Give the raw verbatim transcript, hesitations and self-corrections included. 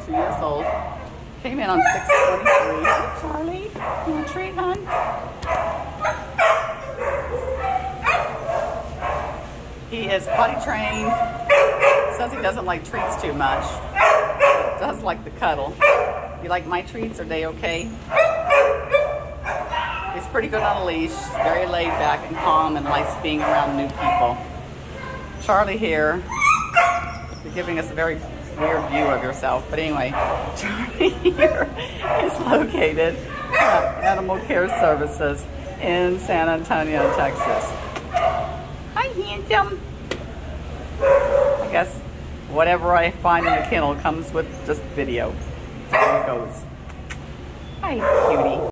two years old. Came in on six twenty-three. Charlie, you want a treat, hon? He is potty trained. Says he doesn't like treats too much. Does like the cuddle. You like my treats? Are they okay? He's pretty good on a leash. Very laid back and calm and likes being around new people. Charlie here. You're giving us a very weird view of yourself. But anyway, Charlie here is located at Animal Care Services in San Antonio, Texas. Hi, handsome. I guess whatever I find in the kennel comes with just video. There it goes. Hi, cutie.